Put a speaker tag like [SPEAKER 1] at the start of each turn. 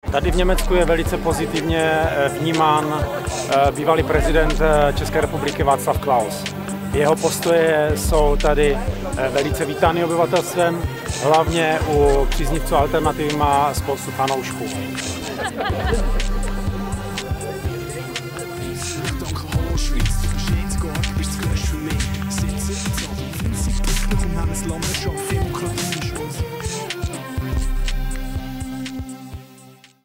[SPEAKER 1] Tady v Německu je velice pozitivně vnímán bývalý prezident České republiky Václav Klaus. Jeho postoje jsou tady velice vítány obyvatelstvem, hlavně u příznivců alternativy má spoustu fanoušků.